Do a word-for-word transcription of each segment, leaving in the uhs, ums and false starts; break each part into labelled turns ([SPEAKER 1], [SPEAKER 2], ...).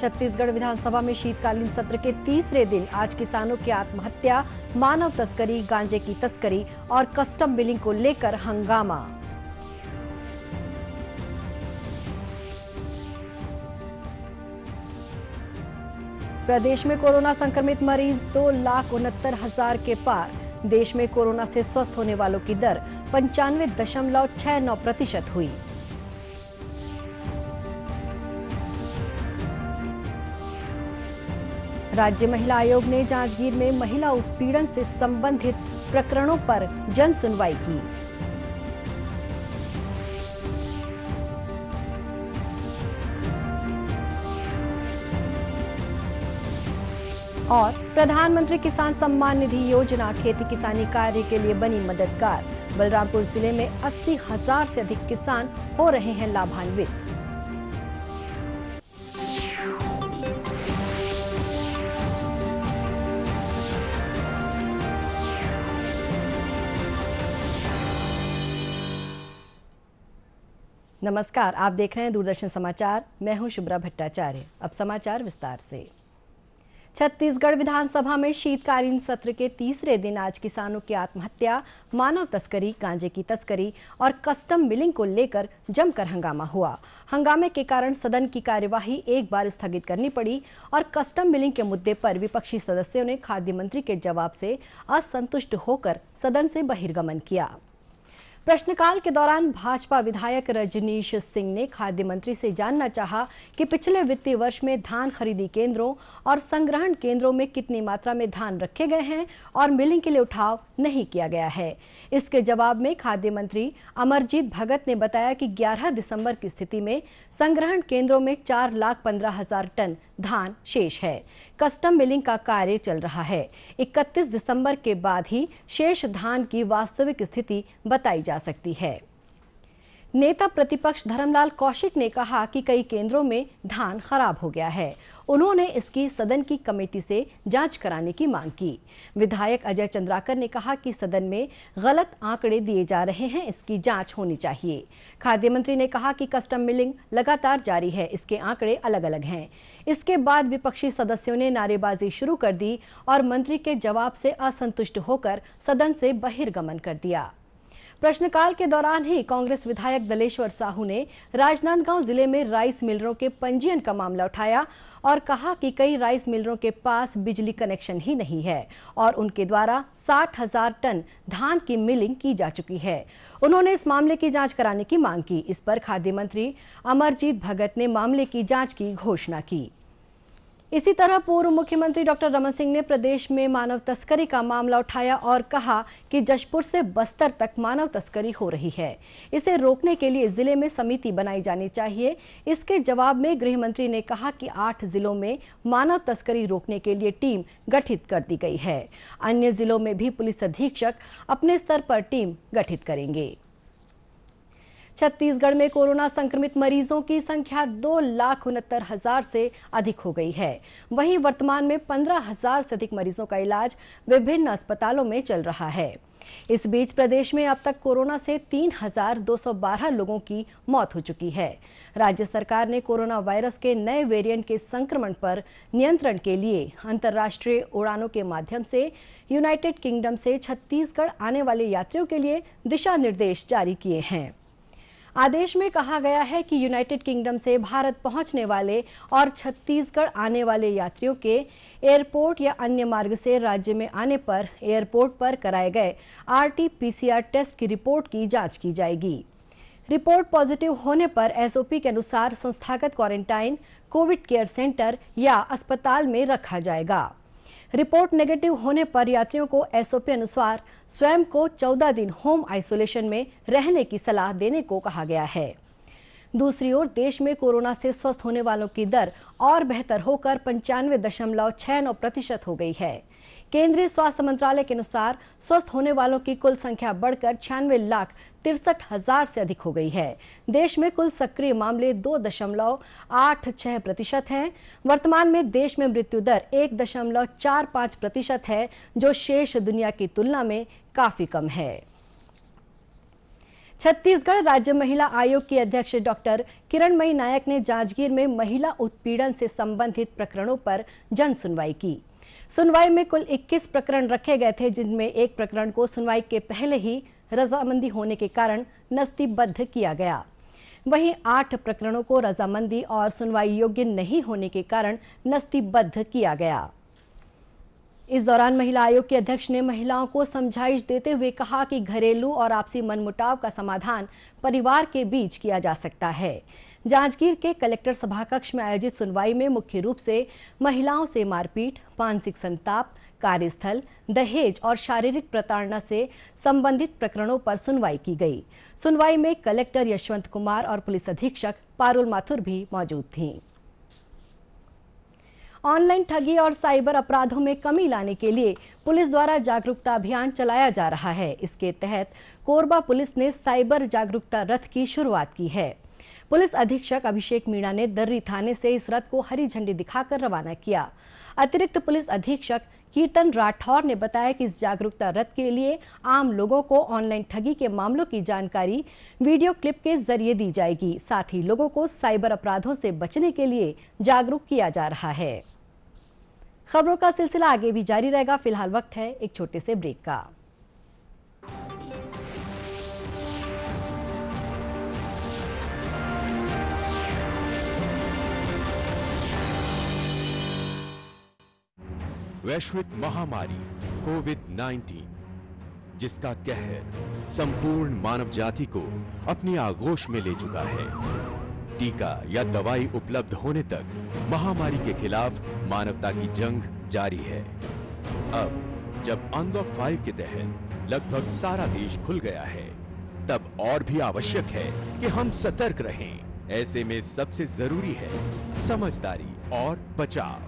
[SPEAKER 1] छत्तीसगढ़ विधानसभा में शीतकालीन सत्र के तीसरे दिन आज किसानों की आत्महत्या, मानव तस्करी, गांजे की तस्करी और कस्टम बिलिंग को लेकर हंगामा। प्रदेश में कोरोना संक्रमित मरीज दो लाख उनहत्तर हजार के पार। देश में कोरोना से स्वस्थ होने वालों की दर पंचानवे दशमलव छह नौ प्रतिशत हुई। राज्य महिला आयोग ने जांजगीर में महिला उत्पीड़न से संबंधित प्रकरणों पर जन सुनवाई की। और प्रधानमंत्री किसान सम्मान निधि योजना खेती किसानी कार्य के लिए बनी मददगार। बलरामपुर जिले में अस्सी हजार से अधिक किसान हो रहे हैं लाभान्वित। नमस्कार, आप देख रहे हैं दूरदर्शन समाचार। मैं हूं शुभ्रा भट्टाचार्य। अब समाचार विस्तार से। छत्तीसगढ़ विधानसभा में शीतकालीन सत्र के तीसरे दिन आज किसानों की आत्महत्या, मानव तस्करी, गांजे की तस्करी और कस्टम बिलिंग को लेकर जमकर हंगामा हुआ। हंगामे के कारण सदन की कार्यवाही एक बार स्थगित करनी पड़ी और कस्टम बिलिंग के मुद्दे पर विपक्षी सदस्यों ने खाद्य मंत्री के जवाब से असंतुष्ट होकर सदन से बहिर्गमन किया। प्रश्नकाल के दौरान भाजपा विधायक रजनीश सिंह ने खाद्य मंत्री से जानना चाहा कि पिछले वित्तीय वर्ष में धान खरीदी केंद्रों और संग्रहण केंद्रों में कितनी मात्रा में धान रखे गए हैं और मिलिंग के लिए उठाव नहीं किया गया है। इसके जवाब में खाद्य मंत्री अमरजीत भगत ने बताया कि ग्यारह दिसंबर की स्थिति में संग्रहण केंद्रों में चार लाख पंद्रह हजार टन धान शेष है। कस्टम मिलिंग का कार्य चल रहा है। इकतीस दिसंबर के बाद ही शेष धान की वास्तविक स्थिति बताई जा सकती है। नेता प्रतिपक्ष धर्मलाल कौशिक ने कहा कि कई केंद्रों में धान खराब हो गया है। उन्होंने इसकी सदन की कमेटी से जांच कराने की मांग की। विधायक अजय चंद्राकर ने कहा कि सदन में गलत आंकड़े दिए जा रहे हैं, इसकी जांच होनी चाहिए। खाद्य मंत्री ने कहा कि कस्टम मिलिंग लगातार जारी है, इसके आंकड़े अलग अलग हैं। इसके बाद विपक्षी सदस्यों ने नारेबाजी शुरू कर दी और मंत्री के जवाब से असंतुष्ट होकर सदन से बहिर्गमन कर दिया। प्रश्नकाल के दौरान ही कांग्रेस विधायक दलेश्वर साहू ने राजनांदगांव जिले में राइस मिलरों के पंजीयन का मामला उठाया और कहा कि कई राइस मिलरों के पास बिजली कनेक्शन ही नहीं है और उनके द्वारा साठ हजार टन धान की मिलिंग की जा चुकी है। उन्होंने इस मामले की जांच कराने की मांग की। इस पर खाद्य मंत्री अमरजीत भगत ने मामले की जांच की घोषणा की। इसी तरह पूर्व मुख्यमंत्री डॉक्टर रमन सिंह ने प्रदेश में मानव तस्करी का मामला उठाया और कहा कि जशपुर से बस्तर तक मानव तस्करी हो रही है। इसे रोकने के लिए जिले में समिति बनाई जानी चाहिए। इसके जवाब में गृह मंत्री ने कहा कि आठ जिलों में मानव तस्करी रोकने के लिए टीम गठित कर दी गई है। अन्य जिलों में भी पुलिस अधीक्षक अपने स्तर पर टीम गठित करेंगे। छत्तीसगढ़ में कोरोना संक्रमित मरीजों की संख्या दो लाख उनहत्तर हजार से अधिक हो गई है। वहीं वर्तमान में पंद्रह हजार से अधिक मरीजों का इलाज विभिन्न अस्पतालों में चल रहा है। इस बीच प्रदेश में अब तक कोरोना से तीन हजार दो सौ बारह लोगों की मौत हो चुकी है। राज्य सरकार ने कोरोना वायरस के नए वेरिएंट के संक्रमण पर नियंत्रण के लिए अंतर्राष्ट्रीय उड़ानों के माध्यम से यूनाइटेड किंगडम से छत्तीसगढ़ आने वाले यात्रियों के लिए दिशा निर्देश जारी किए हैं। आदेश में कहा गया है कि यूनाइटेड किंगडम से भारत पहुंचने वाले और छत्तीसगढ़ आने वाले यात्रियों के एयरपोर्ट या अन्य मार्ग से राज्य में आने पर एयरपोर्ट पर कराए गए R T P C R test की रिपोर्ट की जांच की जाएगी। रिपोर्ट पॉजिटिव होने पर एस ओ पी के अनुसार संस्थागत क्वारंटाइन, कोविड केयर सेंटर या अस्पताल में रखा जाएगा। रिपोर्ट नेगेटिव होने पर यात्रियों को एस ओ पी अनुसार स्वयं को चौदह दिन होम आइसोलेशन में रहने की सलाह देने को कहा गया है। दूसरी ओर देश में कोरोना से स्वस्थ होने वालों की दर और बेहतर होकर पंचानवे दशमलव छह नौ प्रतिशत हो गई है। केंद्रीय स्वास्थ्य मंत्रालय के अनुसार स्वस्थ होने वालों की कुल संख्या बढ़कर छियानवे लाख तिरसठ हजार से अधिक हो गई है। देश में कुल सक्रिय मामले दो दशमलव आठ छह प्रतिशत हैं। वर्तमान में देश में मृत्यु दर एक दशमलव चार पाँच प्रतिशत है, जो शेष दुनिया की तुलना में काफी कम है। छत्तीसगढ़ राज्य महिला आयोग की अध्यक्ष डॉक्टर किरणमयी नायक ने जांजगीर में महिला उत्पीड़न से संबंधित प्रकरणों पर जन सुनवाई की। सुनवाई में कुल इक्कीस प्रकरण रखे गए थे, जिनमें एक प्रकरण को सुनवाई के पहले ही रजामंदी होने के कारण नस्तीबद्ध किया गया। वहीं आठ प्रकरणों को रजामंदी और सुनवाई योग्य नहीं होने के कारण नस्तीबद्ध किया गया। इस दौरान महिला आयोग के अध्यक्ष ने महिलाओं को समझाइश देते हुए कहा कि घरेलू और आपसी मनमुटाव का समाधान परिवार के बीच किया जा सकता है। जांजगीर के कलेक्टर सभाकक्ष में आयोजित सुनवाई में मुख्य रूप से महिलाओं से मारपीट, मानसिक संताप, कार्यस्थल, दहेज और शारीरिक प्रताड़ना से संबंधित प्रकरणों पर सुनवाई की गई। सुनवाई में कलेक्टर यशवंत कुमार और पुलिस अधीक्षक पारुल माथुर भी मौजूद थीं। ऑनलाइन ठगी और साइबर अपराधों में कमी लाने के लिए पुलिस द्वारा जागरूकता अभियान चलाया जा रहा है। इसके तहत कोरबा पुलिस ने साइबर जागरूकता रथ की शुरुआत की है। पुलिस अधीक्षक अभिषेक मीणा ने दर्री थाने से इस रथ को हरी झंडी दिखाकर रवाना किया। अतिरिक्त पुलिस अधीक्षक कीर्तन राठौर ने बताया कि इस जागरूकता रथ के लिए आम लोगों को ऑनलाइन ठगी के मामलों की जानकारी वीडियो क्लिप के जरिए दी जाएगी। साथ ही लोगों को साइबर अपराधों से बचने के लिए जागरूक किया जा रहा है। खबरों का सिलसिला आगे भी जारी रहेगा। फिलहाल वक्त है एक छोटे से ब्रेक का।
[SPEAKER 2] वैश्विक महामारी कोविड नाइन्टीन, जिसका कहर संपूर्ण मानव जाति को अपनी आगोश में ले चुका है। टीका या दवाई उपलब्ध होने तक महामारी के खिलाफ मानवता की जंग जारी है। अब जब अनलॉक फाइव के तहत लगभग सारा देश खुल गया है, तब और भी आवश्यक है कि हम सतर्क रहें। ऐसे में सबसे जरूरी है समझदारी और बचाव।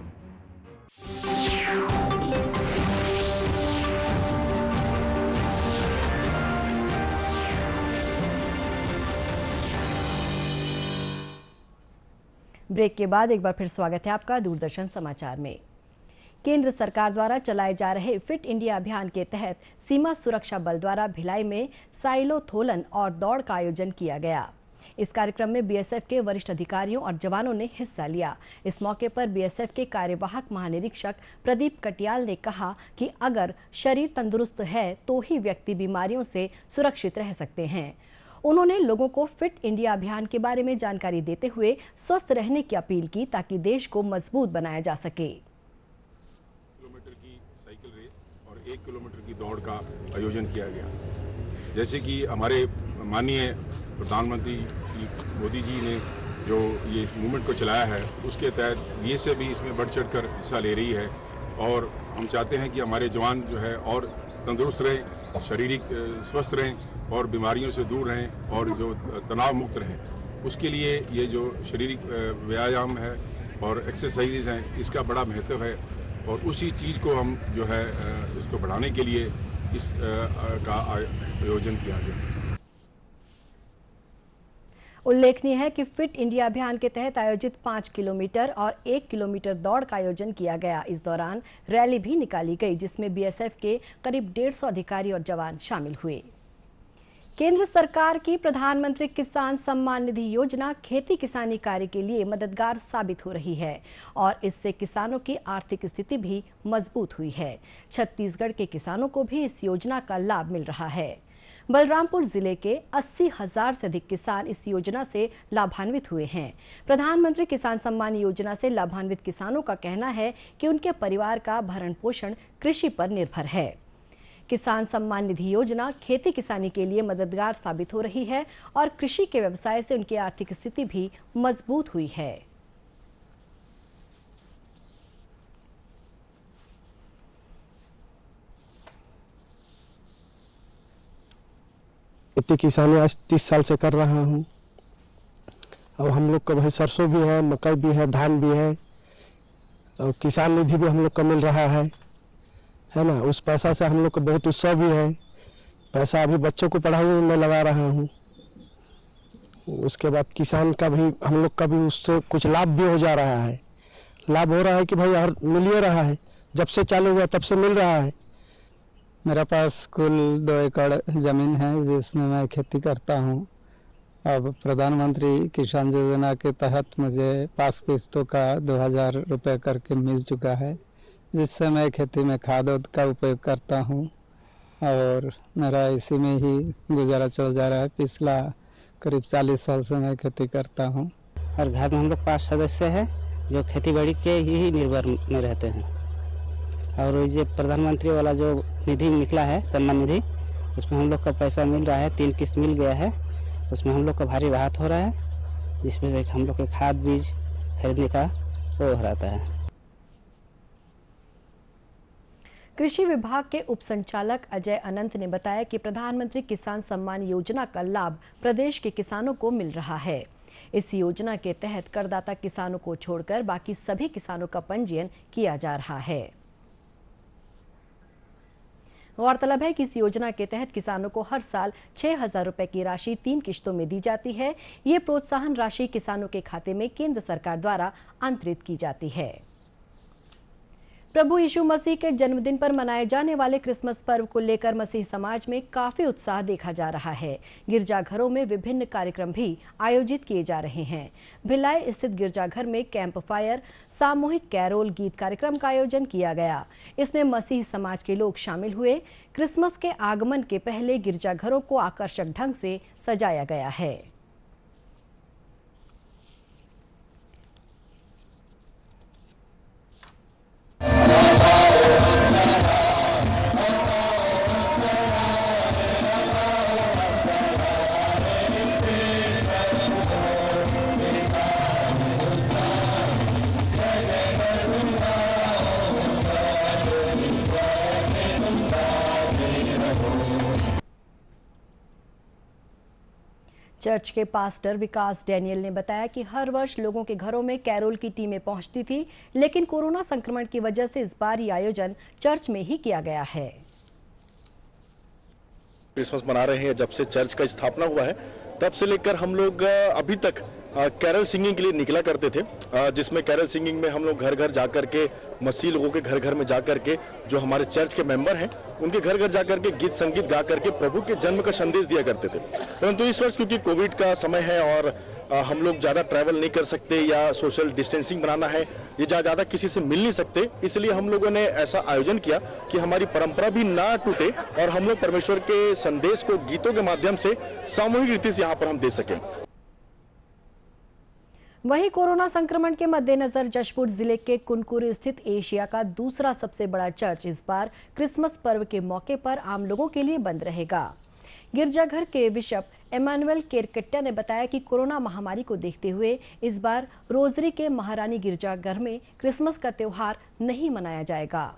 [SPEAKER 1] ब्रेक के बाद एक बार फिर स्वागत है आपका दूरदर्शन समाचार में। केंद्र सरकार द्वारा चलाए जा रहे फिट इंडिया अभियान के तहत सीमा सुरक्षा बल द्वारा भिलाई में साइलोथोलन और दौड़ का आयोजन किया गया। इस कार्यक्रम में बीएसएफ के वरिष्ठ अधिकारियों और जवानों ने हिस्सा लिया। इस मौके पर बीएसएफ के कार्यवाहक महानिरीक्षक प्रदीप कटियाल ने कहा कि अगर शरीर तंदुरुस्त है तो ही व्यक्ति बीमारियों से सुरक्षित रह सकते हैं। उन्होंने लोगों को फिट इंडिया अभियान के बारे में जानकारी देते हुए स्वस्थ रहने की अपील की, ताकि देश को मजबूत बनाया जा सके।
[SPEAKER 3] किलोमीटर की साइकिल रेस और एक किलोमीटर की दौड़ का आयोजन किया गया। जैसे कि हमारे माननीय प्रधानमंत्री मोदी जी ने जो ये मूवमेंट को चलाया है, उसके तहत बीएसएफ भी इसमें बढ़ चढ़ कर हिस्सा ले रही है। और हम चाहते हैं कि हमारे जवान जो है और तंदुरुस्त रहें, शारीरिक स्वस्थ रहें और बीमारियों से दूर रहें और जो तनाव मुक्त रहें। उसके लिए ये जो शारीरिक व्यायाम है और एक्सरसाइजेज हैं, इसका बड़ा महत्व है। और उसी चीज़ को हम जो है इसको बढ़ाने के लिए इस का आयोजन किया गया।
[SPEAKER 1] उल्लेखनीय है कि फिट इंडिया अभियान के तहत आयोजित पाँच किलोमीटर और एक किलोमीटर दौड़ का आयोजन किया गया। इस दौरान रैली भी निकाली गई, जिसमें बीएसएफ के करीब डेढ़ सौ अधिकारी और जवान शामिल हुए। केंद्र सरकार की प्रधानमंत्री किसान सम्मान निधि योजना खेती किसानी कार्य के लिए मददगार साबित हो रही है और इससे किसानों की आर्थिक स्थिति भी मजबूत हुई है। छत्तीसगढ़ के किसानों को भी इस योजना का लाभ मिल रहा है। बलरामपुर जिले के अस्सी हजार से अधिक किसान इस योजना से लाभान्वित हुए हैं। प्रधानमंत्री किसान सम्मान योजना से लाभान्वित किसानों का कहना है कि उनके परिवार का भरण पोषण कृषि पर निर्भर है। किसान सम्मान निधि योजना खेती किसानी के लिए मददगार साबित हो रही है और कृषि के व्यवसाय से उनकी आर्थिक स्थिति भी मजबूत हुई है।
[SPEAKER 4] खेती किसानी आज तीस साल से कर रहा हूँ। अब हम लोग का भाई सरसों भी है, मकई भी है, धान भी है और किसान निधि भी हम लोग को मिल रहा है है ना। उस पैसा से हम लोग को बहुत उत्सव भी है। पैसा अभी बच्चों को पढ़ाई में लगा रहा हूँ। उसके बाद किसान का भी हम लोग का भी उससे कुछ लाभ भी हो जा रहा है। लाभ हो रहा है कि भाई हर मिल ही रहा है, जब से चालू हुआ तब से मिल रहा है।
[SPEAKER 5] मेरा पास कुल दो एकड़ ज़मीन है जिसमें मैं खेती करता हूँ। अब प्रधानमंत्री किसान योजना के तहत मुझे पाँच किस्तों का दो हज़ार रुपये करके मिल चुका है, जिससे मैं खेती में खाद उद का उपयोग करता हूँ और मेरा इसी में ही गुजारा चल जा रहा है। पिछला करीब चालीस साल से मैं खेती करता हूँ।
[SPEAKER 6] और घर में हम लोग पाँच सदस्य हैं जो खेती बाड़ी के ही निर्भर में रहते हैं। और ये प्रधानमंत्री वाला जो निधि निकला है, सम्मान निधि, उसमें हम लोग का पैसा मिल रहा है, तीन किस्त मिल गया है। उसमें हम लोग का भारी राहत हो रहा है, जिसमें से हम लोग के खाद बीज खरीदने का वो रहता है।
[SPEAKER 1] कृषि विभाग के उप संचालक अजय अनंत ने बताया कि प्रधानमंत्री किसान सम्मान योजना का लाभ प्रदेश के किसानों को मिल रहा है। इस योजना के तहत करदाता किसानों को छोड़कर बाकी सभी किसानों का पंजीयन किया जा रहा है। गौरतलब है कि इस योजना के तहत किसानों को हर साल छह हजार रुपए की राशि तीन किश्तों में दी जाती है। ये प्रोत्साहन राशि किसानों के खाते में केंद्र सरकार द्वारा अंतरित की जाती है। प्रभु यीशु मसीह के जन्मदिन पर मनाए जाने वाले क्रिसमस पर्व को लेकर मसीह समाज में काफी उत्साह देखा जा रहा है। गिरजाघरों में विभिन्न कार्यक्रम भी आयोजित किए जा रहे हैं। भिलाई स्थित गिरजाघर में कैंप फायर, सामूहिक कैरोल गीत कार्यक्रम का आयोजन किया गया। इसमें मसीह समाज के लोग शामिल हुए। क्रिसमस के आगमन के पहले गिरजाघरों को आकर्षक ढंग से सजाया गया है। चर्च के पास्टर विकास डैनियल ने बताया कि हर वर्ष लोगों के घरों में कैरोल की टीमें पहुंचती थी, लेकिन कोरोना संक्रमण की वजह से इस बार ये आयोजन चर्च में ही किया गया है।
[SPEAKER 7] क्रिसमस मना रहे हैं। जब से चर्च का स्थापना हुआ है तब से लेकर हम लोग अभी तक कैरल सिंगिंग के लिए निकला करते थे, जिसमें कैरल सिंगिंग में हम लोग घर घर जाकर के मसीह लोगों के घर घर में जाकर के जो हमारे चर्च के मेंबर हैं उनके घर घर जाकर के गीत संगीत गा करके प्रभु के जन्म का संदेश दिया करते थे। परंतु इस वर्ष क्योंकि कोविड का समय है और हम लोग ज़्यादा ट्रैवल नहीं कर सकते या सोशल डिस्टेंसिंग बनाना है, ये ज़्यादा किसी से मिल नहीं सकते, इसलिए हम लोगों ने ऐसा आयोजन किया कि हमारी परंपरा भी ना टूटे और हम लोग परमेश्वर के संदेश को गीतों के माध्यम से सामूहिक रीति से यहाँ पर हम दे सकें।
[SPEAKER 1] वहीं कोरोना संक्रमण के मद्देनजर जशपुर जिले के कुनकुरी स्थित एशिया का दूसरा सबसे बड़ा चर्च इस बार क्रिसमस पर्व के मौके पर आम लोगों के लिए बंद रहेगा। गिरजाघर के बिशप एमानुएल केरकट्टा ने बताया कि कोरोना महामारी को देखते हुए इस बार रोजरी के महारानी गिरजाघर में क्रिसमस का त्योहार नहीं मनाया जाएगा।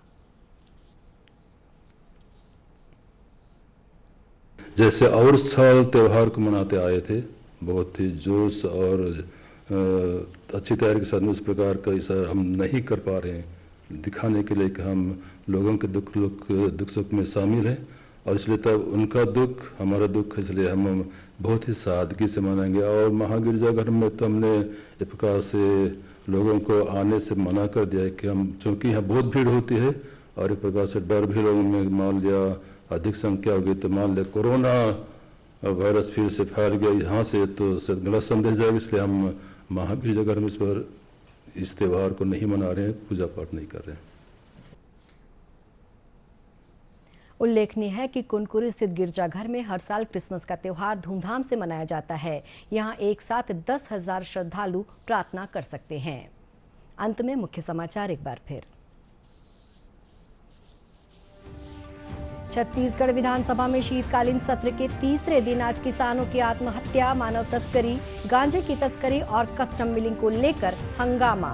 [SPEAKER 8] जैसे और साल त्योहार को मनाते आए थे, बहुत ही जोश और अच्छी तैयारी के साथ उस प्रकार का इस हम नहीं कर पा रहे हैं, दिखाने के लिए कि हम लोगों के दुख दुख दुख सुख में शामिल हैं और इसलिए तब उनका दुख हमारा दुख, इसलिए हम बहुत ही सादगी से मनाएंगे। और महागिरजाघर में तो हमने इस प्रकार से लोगों को आने से मना कर दिया है कि हम, चूँकि यहाँ बहुत भीड़ होती है और एक प्रकार से डर भी लोगों में, मान लिया अधिक संख्या होगी तो मान लिया कोरोना वायरस फिर से फैल गया यहाँ से तो गलत संदेश जाएगा, इसलिए हम महागिरजाघर में इस पर इस त्यौहार को नहीं मना रहे हैं, पूजा पाठ नहीं कर रहे हैं।
[SPEAKER 1] उल्लेखनीय है कि कुनकुरी स्थित गिरजाघर में हर साल क्रिसमस का त्योहार धूमधाम से मनाया जाता है। यहाँ एक साथ दस हजार श्रद्धालु प्रार्थना कर सकते हैं। अंत में मुख्य समाचार एक बार फिर। छत्तीसगढ़ विधानसभा में शीतकालीन सत्र के तीसरे दिन आज किसानों की आत्महत्या, मानव तस्करी, गांजे की तस्करी और कस्टम मिलिंग को लेकर हंगामा।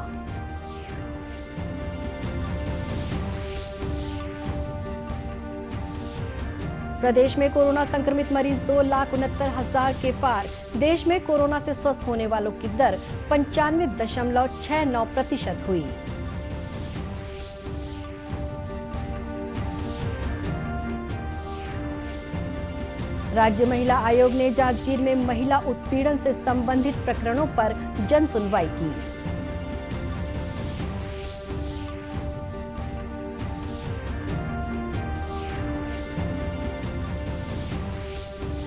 [SPEAKER 1] प्रदेश में कोरोना संक्रमित मरीज दो लाख उनहत्तर हजार के पार। देश में कोरोना से स्वस्थ होने वालों की दर पंचानवे दशमलव छह नौ प्रतिशत हुई। राज्य महिला आयोग ने जांजगीर में महिला उत्पीड़न से संबंधित प्रकरणों पर जन सुनवाई की।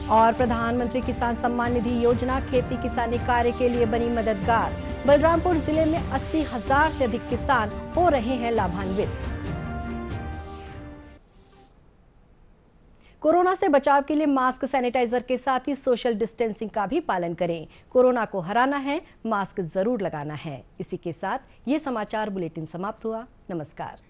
[SPEAKER 1] और प्रधानमंत्री किसान सम्मान निधि योजना खेती किसानी कार्य के लिए बनी मददगार। बलरामपुर जिले में अस्सी हजार से अधिक किसान हो रहे हैं लाभान्वित। कोरोना से बचाव के लिए मास्क, सैनिटाइजर के साथ ही सोशल डिस्टेंसिंग का भी पालन करें। कोरोना को हराना है, मास्क जरूर लगाना है। इसी के साथ ये समाचार बुलेटिन समाप्त हुआ। नमस्कार।